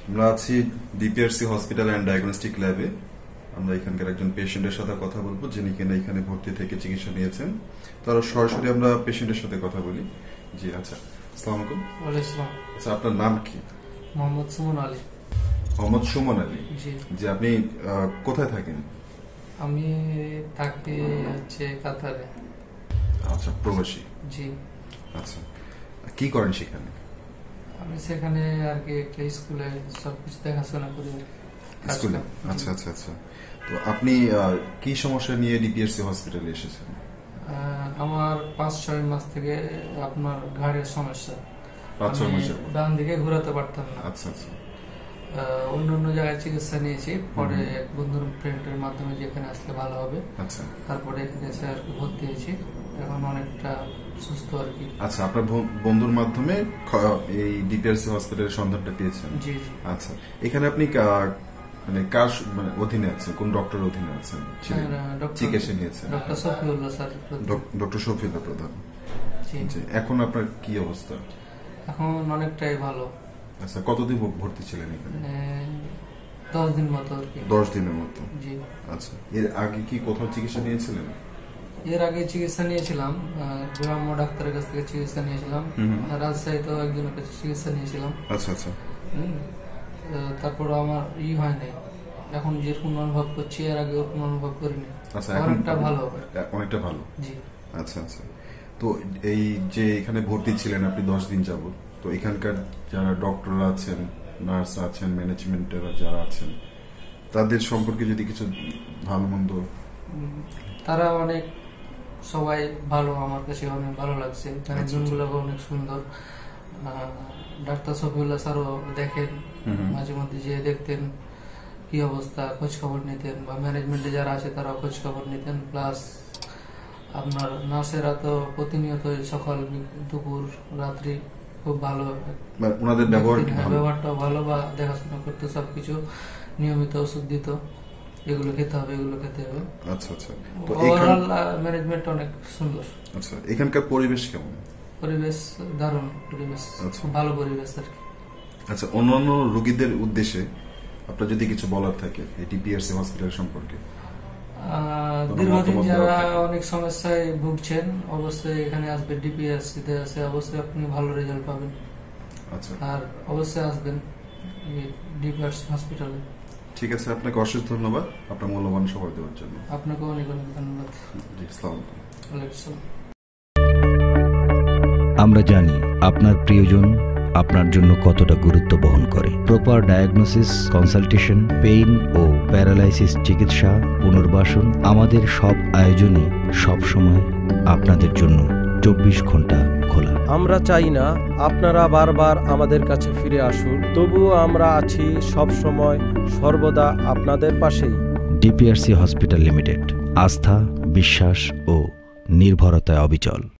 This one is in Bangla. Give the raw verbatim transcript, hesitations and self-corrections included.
আমরা আছি ডিপিআরসি হসপিটাল অ্যান্ড ডায়াগনস্টিক ল্যাবে। আমরা এখানকার একজন পেশেন্টের সাথে কথা বলবো যিনি কিনা এখানে ভর্তি থেকে চিকিৎসা নিয়েছেন। তার সরাসরি আমরা পেশেন্টের সাথে কথা বলি। জি আচ্ছা, আসসালামু আলাইকুম। ওয়ালাইকুম আসসালাম। আচ্ছা, আপনার নাম কি? মোহাম্মদ সুমন আলী। মোহাম্মদ সুমন আলী। জি। যে আপনি কোথায় থাকেন? আমি থাকি হচ্ছে কাতারে। আচ্ছা, প্রবাসী। জি। আচ্ছা, কি করেন সেখানে? আমি সেখানে আর কি একটা স্কুলে সবকিছু দেখাশোনা করি। স্কুলে? আচ্ছা আচ্ছা আচ্ছা। তো আপনি কি সমস্যা নিয়ে ডিপিআরসি হসপিটালে এসেছেন? আমার পাঁচ ছয় মাস থেকে আপনার ঘাড়ের সমস্যা। পাঁচ ছয় মাস ডান দিকে ঘোরাতে পারতাম না। আচ্ছা আচ্ছা। অন্য অন্য জায়গায় চিকিৎসা নিয়েছি, পরে এক বন্ধুর ফ্রেন্ডের মাধ্যমে যেখানে আসলে ভালো হবে। আচ্ছা। তারপরে এখানে এসে আর কি ভর্তি হয়েছি, এখন অনেকটা সুস্থ আর কি। আচ্ছা, আপনার বন্ধুর মাধ্যমে এই ডিপিআরসি হসপিটালের সন্ধানটা পেয়েছেন? জি জি। আচ্ছা, এখানে আপনি মানে কার মানে অধীনে আছেন, কোন ডক্টরের অধীনে আছেন? চিকিৎসা নিয়েছেন doctor Shafiullah sir. Doctor Shafiullah প্রধান। জি। এখন আপনার কি অবস্থা? এখন অনেকটাই ভালো। আচ্ছা, কতদিন ভর্তি ছিলেন এখানে? দশ দিন মতো আর কি। দশ দিনের মতো? জি। আচ্ছা, এর আগে কি কোথাও চিকিৎসা নিয়েছিলেন? এর আগে চিকিৎসা নিয়েছিলাম, গ্রাম্য ডাক্তারের কাছ থেকে চিকিৎসা নিয়েছিলাম। রাজশাহীতেও একজনের কাছে চিকিৎসা নিয়েছিলাম। আচ্ছা আচ্ছা। তারপর আমার ই হয় নাই, এখন যেরকম অনুভব করছি এর আগে ওরকম অনুভব করিনি। আচ্ছা, অনেকটা ভালো। অনেকটা ভালো। জি। আচ্ছা আচ্ছা। তো এই যে এখানে ভর্তি ছিলেন আপনি দশ দিন যাবত, তো এখানকার যারা ডক্টররা আছেন, নার্স আছেন, ম্যানেজমেন্টের যারা আছেন, তাদের সম্পর্কে যদি কিছু ভালো মন্দ? তারা অনেক সবাই ভালো, আমার কাছে অনেক ভালো লাগছে। ম্যানেজমেন্টগুলো অনেক সুন্দর। ডাক্তার শফিউল্লাহ স্যারও দেখেন, মাঝে মধ্যে যে দেখতেন কি অবস্থা, খোঁজ খবর নিতেন, বা ম্যানেজমেন্টে যারা আছে তারা খোঁজ খবর নিতেন। প্লাস আপনার নার্সেরা তো প্রতিনিয়ত সকাল দুপুর রাত্রি খুব ভালো, ওনাদের ব্যবহারটাও ভালো, বা দেখাশোনা করতে সবকিছু নিয়মিত ওষুধ দিত, এগুলো খেতে হবে এগুলো খেতে হবে। আচ্ছা আচ্ছা। তো ওভারঅল ম্যানেজমেন্ট অনেক সুন্দর। আচ্ছা, এখানকার পরিবেশ কেমন? পরিবেশ দারুণ, পরিবেশ খুব ভালো পরিবেশ আর কি। আচ্ছা, অন্যান্য রোগীদের উদ্দেশ্যে আপনার যদি কিছু বলার থাকে এই ডিপিআরসি হসপিটাল সম্পর্কে? দীর্ঘদিন যারা অনেক সমস্যায় ভুগছেন অবশ্যই এখানে আসবে, ডিপিআরসি তে আছে, অবশ্যই আপনি ভালো রেজাল্ট পাবেন। আচ্ছা। আর অবশ্যই আসবেন ডিপিআরসি হসপিটালে। ঠিক আছে, আপনাকে অশেষ ধন্যবাদ আপনার মূল্যবান সময় দেওয়ার জন্য। আপনাকে অনেক অনেক ধন্যবাদ। জি, আসসালামু আলাইকুম। ওয়ালাইকুম আসসালাম। আমরা জানি আপনার প্রিয়জন আপনার জন্য কতটা গুরুত্ব বহন করে। প্রপার ডায়াগনোসিস, কনসালটেশন, পেইন ও প্যারালাইসিস চিকিৎসা, পুনর্বাসন, আমাদের সব আয়োজনই সবসময় আপনাদের জন্য চব্বিশ ঘন্টা খোলা। আমরা চাই না আপনারা বারবার আমাদের কাছে ফিরে আসুন, তবুও আমরা আছি সব সময় সর্বদা আপনাদের পাশেই। ডিপিআরসি হসপিটাল লিমিটেড, আস্থা, বিশ্বাস ও নির্ভরতায় অবিচল।